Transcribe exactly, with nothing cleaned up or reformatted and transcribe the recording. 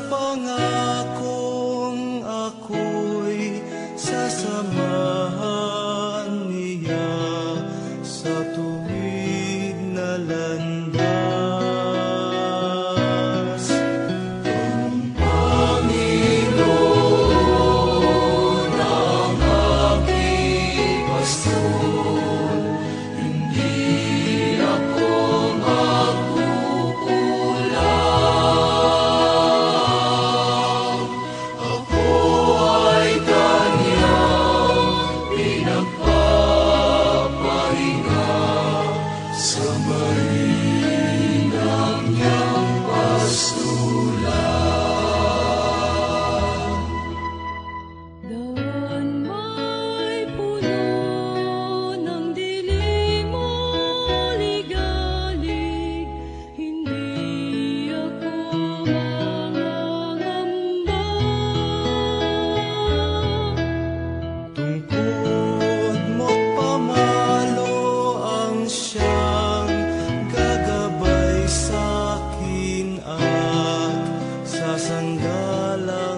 pangakong ako'y sasamahan niya sa tuwid na landas. Ang Panginoon ang aking pastol, hindi ako magkukulang. Ako ay kanyang pinagpapahinga sa mainam niyang pastulan. Daan may puno ng dilim o ligalig, hindi ako mangangamba. Tungkod mo't pamalo ang siyang gagabay sa'kin at sasanggalang